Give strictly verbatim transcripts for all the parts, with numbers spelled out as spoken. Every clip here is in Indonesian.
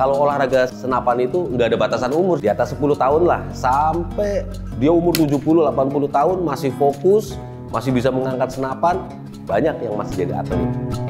Kalau olahraga senapan itu nggak ada batasan umur, di atas sepuluh tahun lah, sampai dia umur tujuh puluh delapan puluh tahun masih fokus, masih bisa mengangkat senapan, banyak yang masih jadi atlet.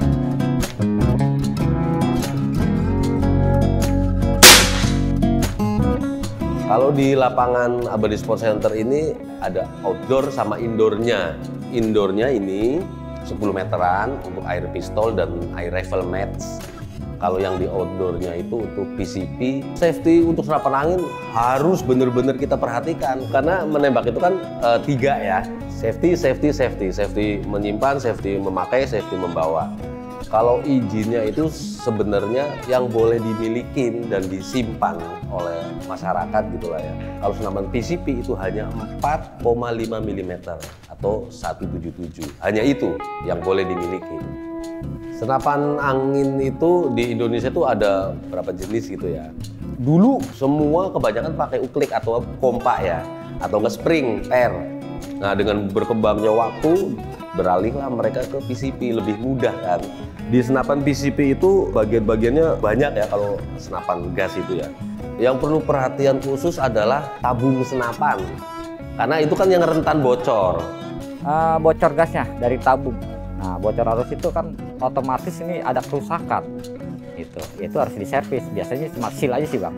Kalau di lapangan Abadi Sport Center ini ada outdoor sama indoornya. Indoornya ini sepuluh meteran untuk air pistol dan air rifle match. Kalau yang di outdoornya itu untuk P C P, safety untuk senapan angin harus benar-benar kita perhatikan. Karena menembak itu kan e, tiga ya, safety, safety, safety. Safety menyimpan, safety memakai, safety membawa. Kalau izinnya itu sebenarnya yang boleh dimiliki dan disimpan oleh masyarakat gitu lah ya. Kalau senapan P C P itu hanya empat koma lima milimeter atau seratus tujuh puluh tujuh. Hanya itu yang boleh dimiliki. Senapan angin itu di Indonesia itu ada berapa jenis gitu ya. Dulu semua kebanyakan pakai uklik atau kompak ya, atau nge spring, per. Nah dengan berkembangnya waktu, beralihlah mereka ke P C P, lebih mudah kan. Di senapan P C P itu bagian-bagiannya banyak ya kalau senapan gas itu ya. Yang perlu perhatian khusus adalah tabung senapan. Karena itu kan yang rentan bocor. Uh, bocor gasnya dari tabung. Nah, bocor arus itu kan otomatis ini ada kerusakan. Itu, itu harus diservis. Biasanya cuma seal aja sih, Bang.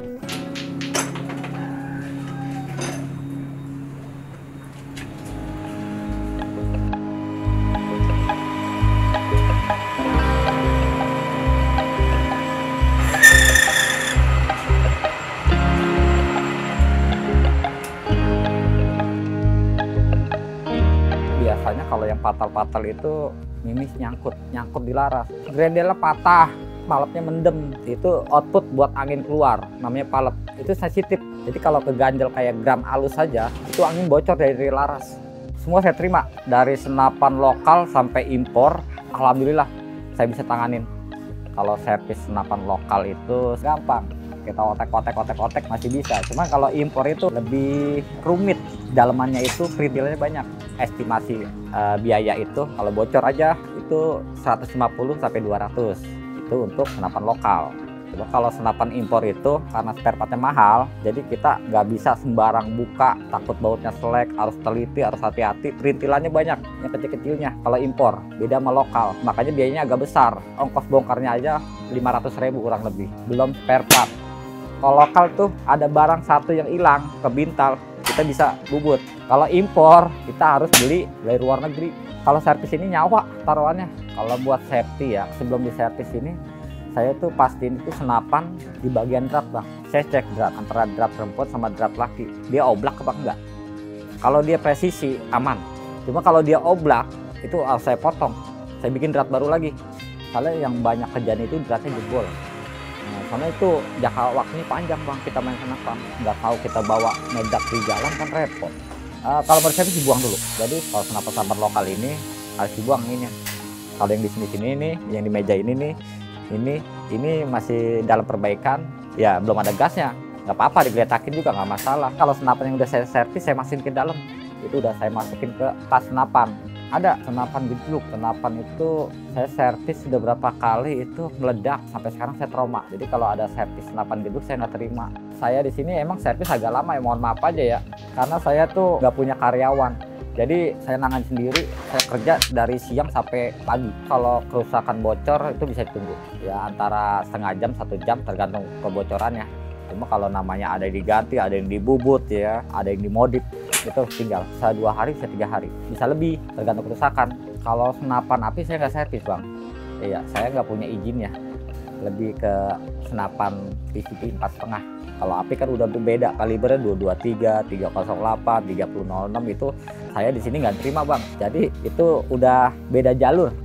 Biasanya kalau yang patal-patal itu mimis nyangkut, nyangkut di laras. Grendelnya patah, palepnya mendem. Itu output buat angin keluar, namanya palep. Itu sensitif. Jadi kalau keganjel kayak gram alus saja, itu angin bocor dari laras. Semua saya terima, dari senapan lokal sampai impor. Alhamdulillah, saya bisa tanganin. Kalau servis senapan lokal itu gampang. Kita otek-otek-otek-otek masih bisa. Cuma kalau impor itu lebih rumit. Dalamannya itu perintilannya banyak. Estimasi uh, biaya itu kalau bocor aja itu seratus lima puluh sampai dua ratus. Itu untuk senapan lokal. Coba kalau senapan impor itu karena spare partnya mahal, jadi kita nggak bisa sembarang buka, takut bautnya selek, harus teliti, harus hati-hati. Perintilannya banyak, yang kecil-kecilnya kalau impor, beda sama lokal. Makanya biayanya agak besar. Ongkos bongkarnya aja lima ratus ribu kurang lebih, belum spare part. Kalau lokal tuh ada barang satu yang hilang, kebintal, kita bisa bubut. Kalau impor, kita harus beli dari luar negeri. Kalau servis ini nyawa taruhannya. Kalau buat safety ya, sebelum di servis ini, saya tuh pastiin itu senapan di bagian drat, Bang. Saya cek drat, antara drat perempuan sama drat laki. Dia oblak apa enggak? Kalau dia presisi, aman. Cuma kalau dia oblak, itu harus saya potong. Saya bikin drat baru lagi. Soalnya yang banyak kejadian itu dratnya jebol. Nah, karena itu jangka waktunya panjang, Bang, kita main senapan. Nggak tahu kita bawa medak di jalan kan repot. Uh, kalau menurut saya dibuang dulu. Jadi kalau senapan-senapan lokal ini harus dibuang ini. Kalau yang di sini-sini ini, yang di meja ini nih, ini ini masih dalam perbaikan, ya belum ada gasnya. Nggak apa-apa, digeletakin juga nggak masalah. Kalau senapan yang udah saya servis, saya masukin ke dalam. Itu udah saya masukin ke tas senapan. Ada senapan gedruk, senapan itu saya servis sudah berapa kali itu meledak, sampai sekarang saya trauma. Jadi kalau ada servis senapan gedruk saya nggak terima. Saya di sini emang servis agak lama ya, mohon maaf aja ya, karena saya tuh nggak punya karyawan. Jadi saya nangan sendiri, saya kerja dari siang sampai pagi. Kalau kerusakan bocor itu bisa ditunggu ya antara setengah jam, satu jam tergantung kebocorannya. Cuma kalau namanya ada yang diganti, ada yang dibubut ya, ada yang dimodif, itu tinggal bisa dua hari, bisa tiga hari, bisa lebih tergantung kerusakan. Kalau senapan api saya nggak servis, Bang. Iya, saya nggak punya izinnya. Lebih ke senapan P C P empat koma lima. Kalau api kan udah berbeda, kalibernya dua dua tiga, tiga nol delapan, tiga nol nol enam, itu saya di sini nggak terima, Bang. Jadi itu udah beda jalur.